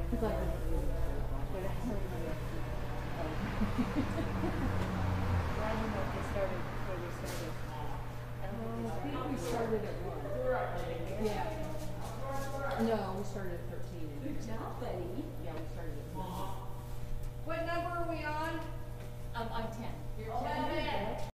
It's like the I don't know if they started before they started. I don't think I they think we started. started at 1. Yeah. No, we started at 13. Good job, buddy. Yeah, we started at 13. What number are we on? I'm 10. You're 10.